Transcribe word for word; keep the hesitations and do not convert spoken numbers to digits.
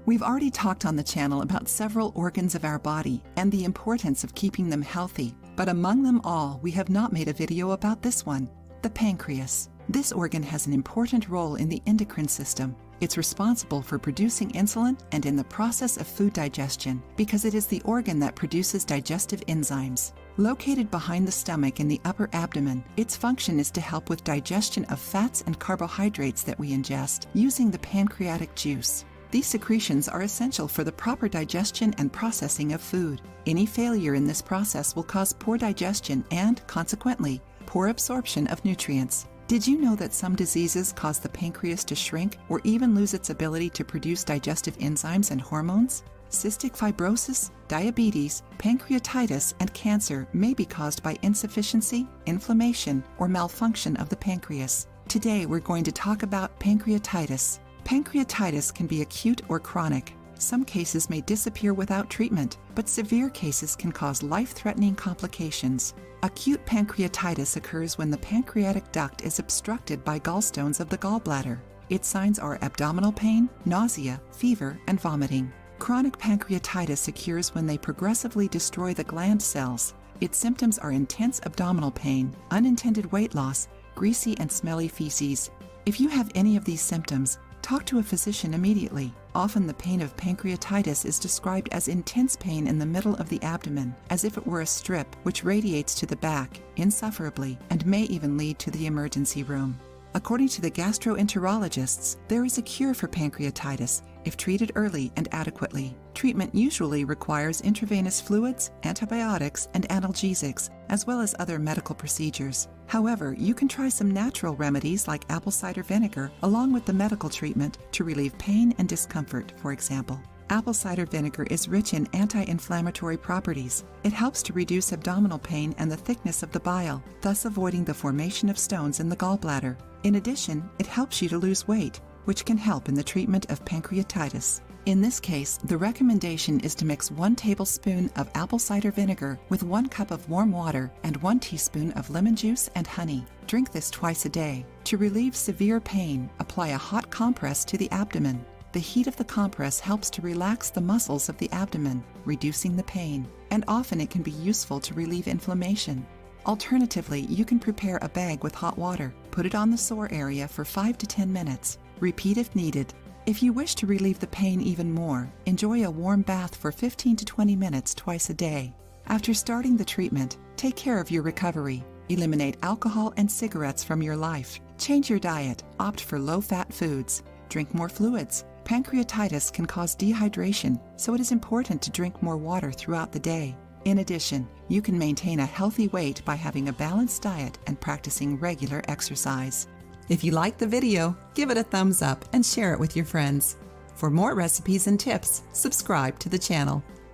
We've already talked on the channel about several organs of our body and the importance of keeping them healthy, but among them all, we have not made a video about this one, the pancreas. This organ has an important role in the endocrine system. It's responsible for producing insulin and in the process of food digestion because it is the organ that produces digestive enzymes. Located behind the stomach in the upper abdomen, its function is to help with digestion of fats and carbohydrates that we ingest using the pancreatic juice. These secretions are essential for the proper digestion and processing of food. Any failure in this process will cause poor digestion and, consequently, poor absorption of nutrients. Did you know that some diseases cause the pancreas to shrink or even lose its ability to produce digestive enzymes and hormones? Cystic fibrosis, diabetes, pancreatitis, and cancer may be caused by insufficiency, inflammation, or malfunction of the pancreas. Today we're going to talk about pancreatitis. Pancreatitis can be acute or chronic. Some cases may disappear without treatment, but severe cases can cause life-threatening complications. Acute pancreatitis occurs when the pancreatic duct is obstructed by gallstones of the gallbladder. Its signs are abdominal pain, nausea, fever, and vomiting. Chronic pancreatitis occurs when they progressively destroy the gland cells. Its symptoms are intense abdominal pain, unintended weight loss, greasy and smelly feces. If you have any of these symptoms, talk to a physician immediately. Often the pain of pancreatitis is described as intense pain in the middle of the abdomen, as if it were a strip which radiates to the back, insufferably, and may even lead to the emergency room. According to the gastroenterologists, there is a cure for pancreatitis if treated early and adequately. Treatment usually requires intravenous fluids, antibiotics, and analgesics, as well as other medical procedures. However, you can try some natural remedies like apple cider vinegar along with the medical treatment to relieve pain and discomfort, for example. Apple cider vinegar is rich in anti-inflammatory properties. It helps to reduce abdominal pain and the thickness of the bile, thus avoiding the formation of stones in the gallbladder. In addition, it helps you to lose weight, which can help in the treatment of pancreatitis. In this case, the recommendation is to mix one tablespoon of apple cider vinegar with one cup of warm water and one teaspoon of lemon juice and honey. Drink this twice a day. To relieve severe pain, apply a hot compress to the abdomen. The heat of the compress helps to relax the muscles of the abdomen, reducing the pain, and often it can be useful to relieve inflammation. Alternatively, you can prepare a bag with hot water, put it on the sore area for five to ten minutes. Repeat if needed. If you wish to relieve the pain even more, enjoy a warm bath for fifteen to twenty minutes twice a day. After starting the treatment, take care of your recovery. Eliminate alcohol and cigarettes from your life. Change your diet. Opt for low-fat foods. Drink more fluids. Pancreatitis can cause dehydration, so it is important to drink more water throughout the day. In addition, you can maintain a healthy weight by having a balanced diet and practicing regular exercise. If you liked the video, give it a thumbs up and share it with your friends. For more recipes and tips, subscribe to the channel.